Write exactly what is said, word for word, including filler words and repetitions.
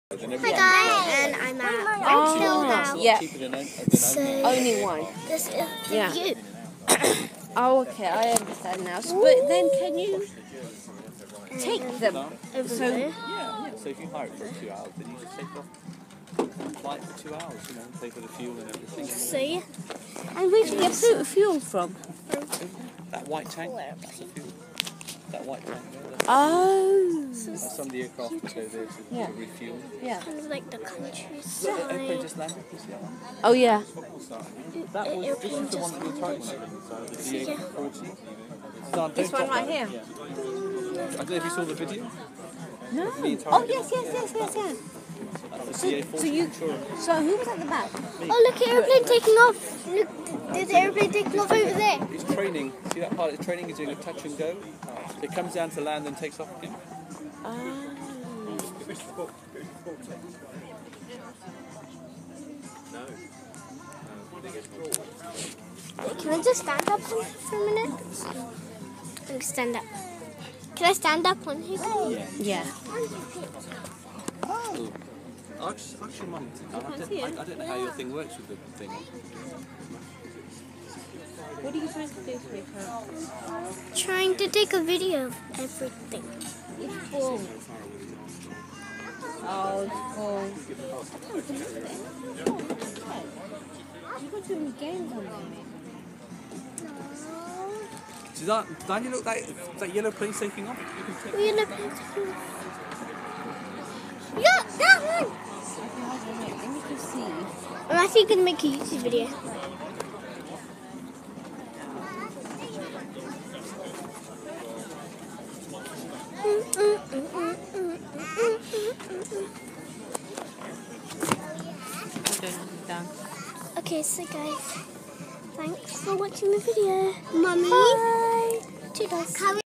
Hi guys, and I'm at Oh, now. yeah. So Only one. this is for Yeah. you. Oh, okay, I understand now. So, but then can you take And them? over So, there. Yeah, yeah. So if you hire it for two hours, then you just take off flight for two hours, you know, pay for the fuel and everything. See? and where do you get fu- fuel from? That white tank, that's the fuel. That white tank there, that's, Oh, that's some of the aircraft that go there to, Yeah. to refuel. yeah. Kind of like the The airplane countryside. just landed, you see that one? Oh, yeah. That The was, this airplane is the one just that we tried one, the Yeah. D A forty. Don't This one drop right that. here. Yeah. I don't know if you saw the video. No. Me and Oh, Tara. yes, yes, yes, yes, yes. That's the D A forty. So you, so who was at the back? Oh, look, airplane taking off. Look, there's an airplane taking off over there. It's training. See that part of training is doing a touch and go. It comes down to land and takes off again. Oh. Can I just stand up for for a minute? Let me stand up. Can I stand up on here? Yeah. Oh. Ask, ask your mum. I, I, don't- I, I don't know how your thing works with the thing. What are you trying to do to me, Carol? Trying to take a video of everything. It's full. Oh, it's full. I can't believe it. Oh, okay. You've got too many games on there. Does that, don't you look like that yellow plane taking off? You can take We're gonna Yeah, that one! Okay, hold on, wait. Let me just see. I'm actually gonna make a YouTube video. Hold on, done. Okay, so guys, thanks for watching the video. Mummy, bye. Toodles.